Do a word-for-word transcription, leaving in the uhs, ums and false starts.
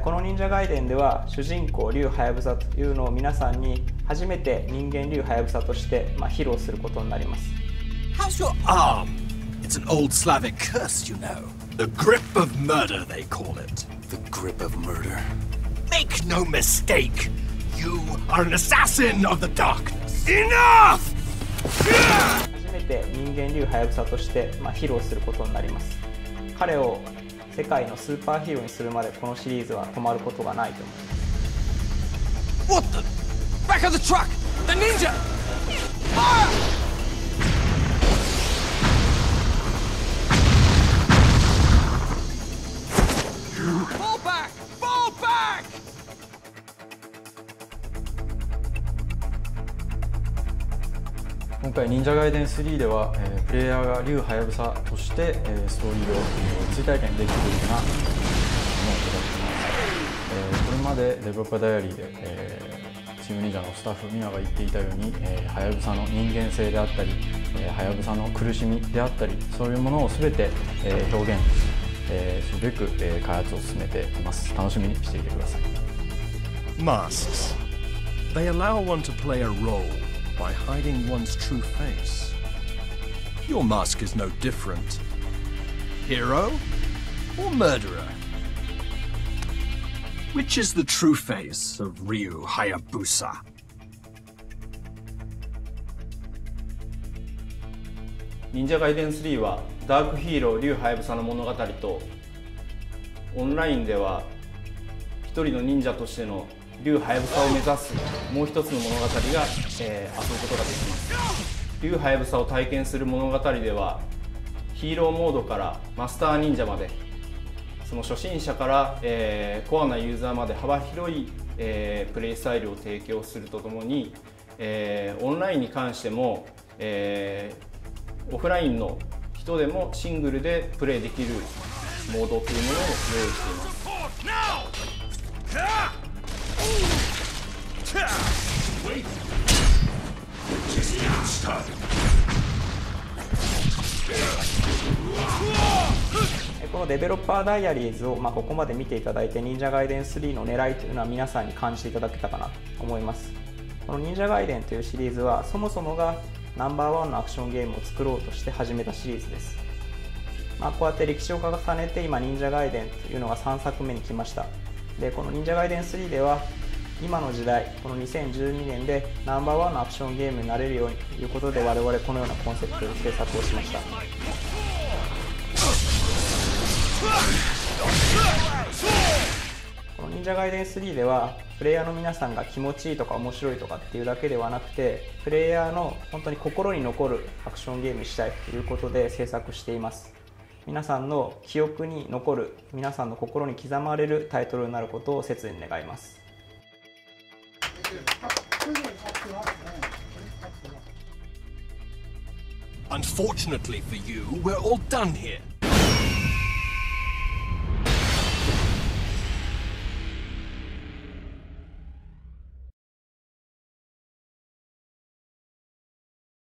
この忍者ガイデンでは主人公竜はやぶさというのを皆さんに初めて人間竜はやぶさとして、まあ、披露することになります。 How's your arm? It's an old Slavic curse, you know. The grip of murder, they call it. The grip of murder. Make no mistake. You are an assassin of the darkness. Enough! 初めて人間竜はやぶさとして、まあ、披露することになります。彼を世界のスーパーヒーローにするまでこのシリーズは止まることがないと思います。 What the? Back of the truck! The ninja! Fire! Fall back! Fall back! 今回忍者ガイデンスリーでは、えー、プレイヤーが竜はやぶさとして、えー、ストーリーを、えー、追体験できるようなものを届けます、えー、これまでデベロッパーダイアリーで、えー、チーム忍者のスタッフ皆が言っていたように、えー、はやぶさの人間性であったり、えー、はやぶさの苦しみであったり、そういうものを全て、えー、表現、えー、するべく、えー、開発を進めています。楽しみにしていてください。 Masks. They allow one to play a role by hiding one's true face. Your mask is no different. Hero or murderer? Which is the true face of Ryu Hayabusa? 忍者ガイデンスリーはダークヒーロー竜はやぶさの物語と、オンラインでは一人の忍者としての竜はやぶさを目指すもう一つの物語が、えー、遊ぶことができます。竜はやぶさを体験する物語ではヒーローモードからマスター忍者まで、その初心者から、えー、コアなユーザーまで幅広い、えー、プレイスタイルを提供するとともに、えー、オンラインに関しても、えー、オフラインの人でもシングルでプレイできるモードというものを用意しています。 このデベロッパーダイアリーズを、まあ、ここまで見ていただいて忍者ガイデンスリーの狙いというのは皆さんに感じていただけたかなと思います。この忍者ガイデンというシリーズはそもそもがナンバーワンのアクションゲームを作ろうとして始めたシリーズです。まあ、こうやって歴史を重ねて今忍者ガイデンというのがさんさくめに来ました。でこの忍者ガイデンスリーでは今の時代このにせんじゅうにねんでナンバーワンのアクションゲームになれるようにということで我々このようなコンセプトで制作をしました。この忍者ガイデンスリーではプレイヤーの皆さんが気持ちいいとか面白いとかっていうだけではなくて、プレイヤーの本当に心に残るアクションゲームにしたいということで制作しています。皆さんの記憶に残る、皆さんの心に刻まれるタイトルになることを切に願います。 Unfortunately for you, we're all done here.